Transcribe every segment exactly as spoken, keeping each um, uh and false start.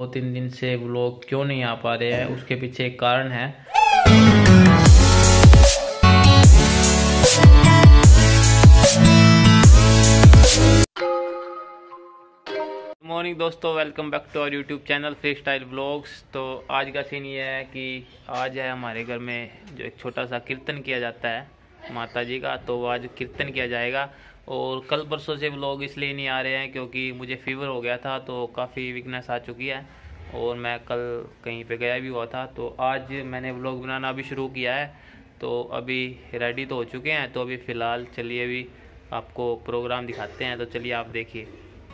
दो तीन दिन से व्लॉग क्यों नहीं आ पा रहे हैं, उसके पीछे एक कारण है। गुड मॉर्निंग दोस्तों, welcome back to our YouTube channel free style vlogs. तो आज का सीन ये है कि आज है हमारे घर में जो एक छोटा सा कीर्तन किया जाता है माता जी का, तो आज कीर्तन किया जाएगा। और कल परसों से व्लॉग इसलिए नहीं आ रहे हैं क्योंकि मुझे फीवर हो गया था, तो काफ़ी वीकनेस आ चुकी है और मैं कल कहीं पे गया भी हुआ था। तो आज मैंने व्लॉग बनाना भी शुरू किया है, तो अभी रेडी तो हो चुके हैं। तो अभी फ़िलहाल चलिए अभी आपको प्रोग्राम दिखाते हैं, तो चलिए आप देखिए।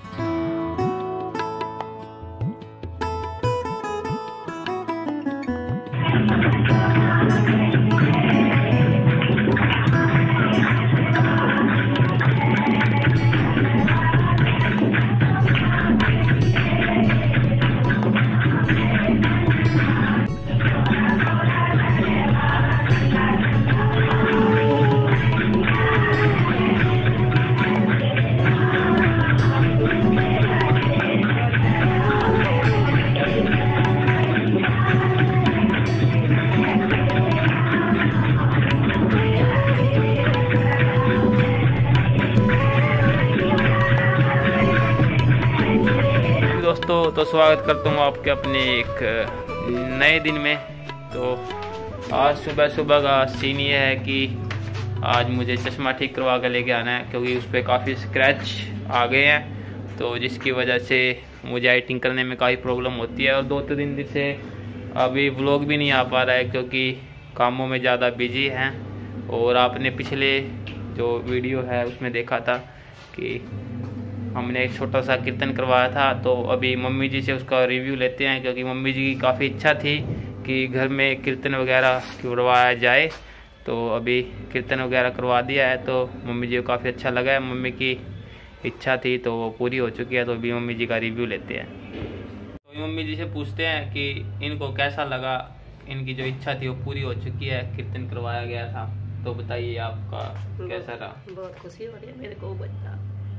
दोस्तों तो स्वागत करता हूँ आपके अपने एक नए दिन में। तो आज सुबह सुबह का सीन ये है कि आज मुझे चश्मा ठीक करवा कर लेके आना है क्योंकि उस पर काफ़ी स्क्रैच आ गए हैं, तो जिसकी वजह से मुझे एडिटिंग करने में काफ़ी प्रॉब्लम होती है। और दो तीन दिन से अभी व्लॉग भी नहीं आ पा रहा है क्योंकि कामों में ज़्यादा बिजी हैं। और आपने पिछले जो वीडियो है उसमें देखा था कि हमने एक छोटा सा कीर्तन करवाया था, तो अभी मम्मी जी से उसका रिव्यू लेते हैं क्योंकि मम्मी जी की काफ़ी इच्छा थी कि घर में कीर्तन वगैरह करवाया जाए। तो अभी कीर्तन वगैरह करवा दिया है, तो मम्मी जी को काफ़ी अच्छा लगा है। मम्मी की इच्छा थी तो वो पूरी हो चुकी है, तो अभी मम्मी जी का रिव्यू लेते हैं। तो मम्मी जी से पूछते हैं कि इनको कैसा लगा, इनकी जो इच्छा थी वो पूरी हो चुकी है, कीर्तन करवाया गया था। तो बताइए आपका कैसा रहा? बहुत खुशी हो रही है मेरे को बच्चा।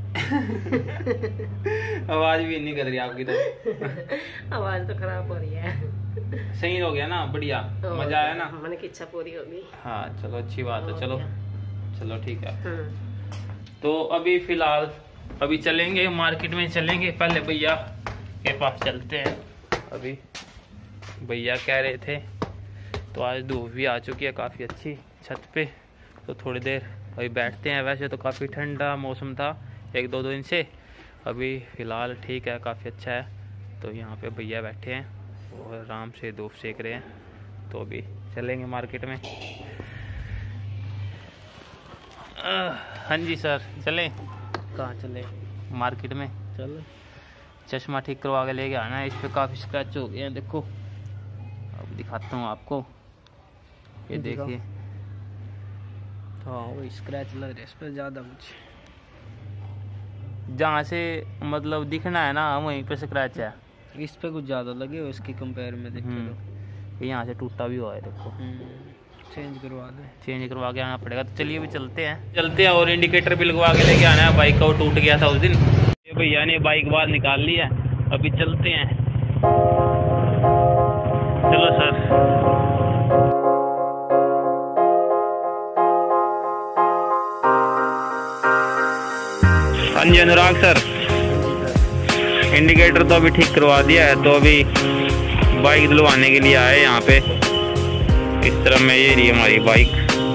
आवाज भी नहीं कर रही आपकी, तो आवाज तो खराब हो रही है। सही हो गया ना? बढ़िया, मजा आया ना? मन की इच्छा पूरी हो गई। हाँ चलो अच्छी बात है। चलो चलो ठीक है। तो अभी फिलहाल अभी चलेंगे मार्केट में, चलेंगे पहले भैया के पास चलते हैं। अभी भैया कह रहे थे, तो आज धूप भी आ चुकी है काफ़ी अच्छी छत पे, तो थोड़ी देर अभी बैठते हैं। वैसे तो काफ़ी ठंडा मौसम था एक दो दिन से, अभी फ़िलहाल ठीक है, काफ़ी अच्छा है। तो यहाँ पे भैया बैठे हैं और आराम से धूप सेक रहे हैं। तो अभी चलेंगे मार्केट में। हाँ जी सर, चलें? कहाँ चले? मार्केट में चलो। चश्मा ठीक करवा के लेके आना है, इस पर काफ़ी स्क्रैच हो गए हैं। देखो अब दिखाता हूँ आपको, ये देखिए। हाँ वो स्क्रैच लग रहा है इस पर ज़्यादा कुछ, जहाँ से मतलब दिखना है ना वहीं पे स्क्रैच है। इस पे कुछ ज़्यादा लगे हो इसकी कंपेयर में देखे तो। यहाँ से टूटा भी हुआ है, देखो। चेंज करवा दे, चेंज करवा के आना पड़ेगा। तो चलिए भी चलते हैं चलते हैं और इंडिकेटर भी लगवा के लेके आना है। बाइक का वो टूट गया था उस दिन, ये भैया ने बाइक बाहर निकाल ली है। अभी चलते हैं, चलो सर। हाँ जी अनुराग सर, इंडिकेटर तो अभी ठीक करवा दिया है, तो अभी बाइक धुलवाने के लिए आए यहाँ पे। इस तरह में ये रही हमारी बाइक।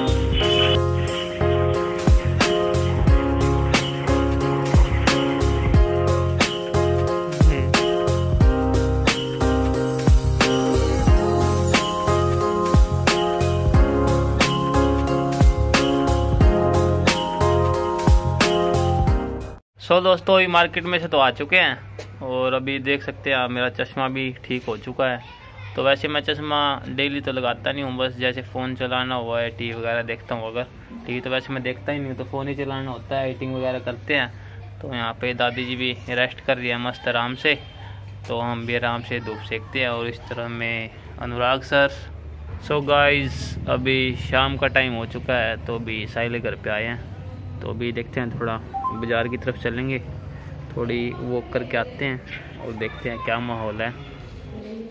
सो दोस्तों अभी मार्केट में से तो आ चुके हैं और अभी देख सकते हैं आप मेरा चश्मा भी ठीक हो चुका है। तो वैसे मैं चश्मा डेली तो लगाता नहीं हूँ, बस जैसे फ़ोन चलाना हुआ है, टीवी वगैरह देखता हूँ। अगर टीवी तो वैसे मैं देखता ही नहीं हूँ, तो फ़ोन ही चलाना होता है, एडिटिंग वगैरह करते हैं। तो यहाँ पे दादी जी भी रेस्ट कर रही है मस्त आराम से, तो हम भी आराम से धूप सेकते हैं। और इस तरह में अनुराग सर। सो गाइस अभी शाम का टाइम हो चुका है, तो अभी साहिल घर पे आए हैं। तो अभी देखते हैं, थोड़ा बाज़ार की तरफ चलेंगे, थोड़ी वॉक करके आते हैं और देखते हैं क्या माहौल है।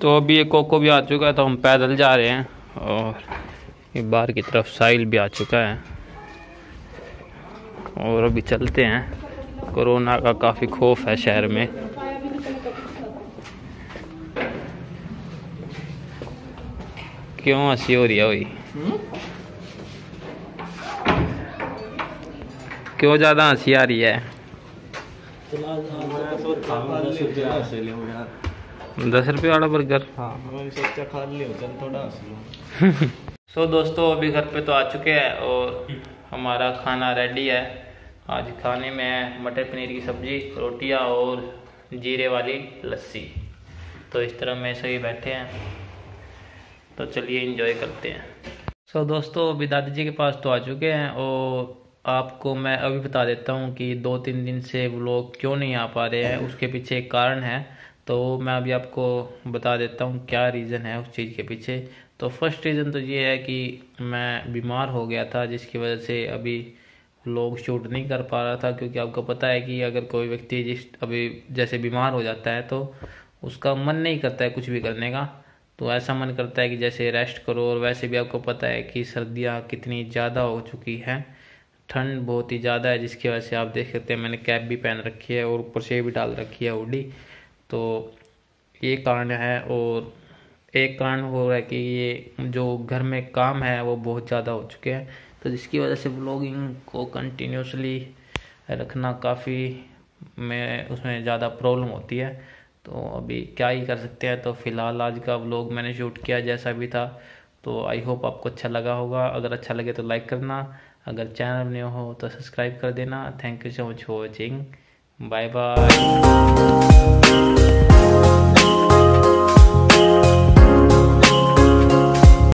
तो अभी ये कोको भी आ चुका है, तो हम पैदल जा रहे हैं और ये बाहर की तरफ साहिल भी आ चुका है और अभी चलते हैं। कोरोना का काफ़ी खौफ है शहर में। क्यों हंसी हो रही है वही? क्यों ज़्यादा हंसी आ रही है? दस रुपये वाला बर्गर। हाँ मैंने सोचा खा लियो, चल थोड़ा सो दोस्तों अभी घर पे तो आ चुके हैं और हमारा खाना रेडी है। आज खाने में है मटर पनीर की सब्जी, रोटियां और जीरे वाली लस्सी। तो इस तरह में सभी बैठे हैं, तो चलिए एंजॉय करते हैं। सो so, दोस्तों अभी दादी जी के पास तो आ चुके हैं और आपको मैं अभी बता देता हूँ कि दो तीन दिन से वो लोग क्यों नहीं आ पा रहे हैं, उसके पीछे एक कारण है। तो मैं अभी आपको बता देता हूँ क्या रीज़न है उस चीज़ के पीछे। तो फर्स्ट रीज़न तो ये है कि मैं बीमार हो गया था, जिसकी वजह से अभी लोग शूट नहीं कर पा रहा था। क्योंकि आपको पता है कि अगर कोई व्यक्ति जिस अभी जैसे बीमार हो जाता है तो उसका मन नहीं करता है कुछ भी करने का। तो ऐसा मन करता है कि जैसे रेस्ट करो। और वैसे भी आपको पता है कि सर्दियाँ कितनी ज़्यादा हो चुकी हैं, ठंड बहुत ही ज़्यादा है, जिसकी वजह से आप देख सकते हैं मैंने कैप भी पहन रखी है और ऊपर से भी डाल रखी है हुडी। तो ये कारण है। और एक कारण हो रहा है कि ये जो घर में काम है वो बहुत ज़्यादा हो चुके हैं, तो जिसकी वजह से व्लॉगिंग को कंटिन्यूसली रखना काफ़ी में उसमें ज़्यादा प्रॉब्लम होती है। तो अभी क्या ही कर सकते हैं। तो फिलहाल आज का व्लॉग मैंने शूट किया जैसा भी था। तो आई होप आपको अच्छा लगा होगा। अगर अच्छा लगे तो लाइक करना, अगर चैनल न्यू हो तो सब्सक्राइब कर देना। Thank you so much for watching. Bye bye.